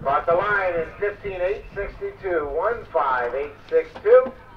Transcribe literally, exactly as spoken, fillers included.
Caught the line in fifteen eight sixty-two. one five eight six two.